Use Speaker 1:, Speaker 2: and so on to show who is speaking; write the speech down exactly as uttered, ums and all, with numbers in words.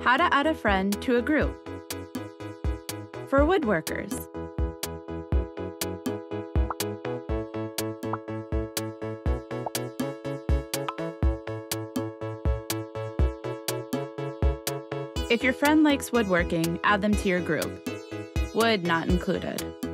Speaker 1: How to add a friend to a group. For woodworkers. If your friend likes woodworking, add them to your group. Wood not included.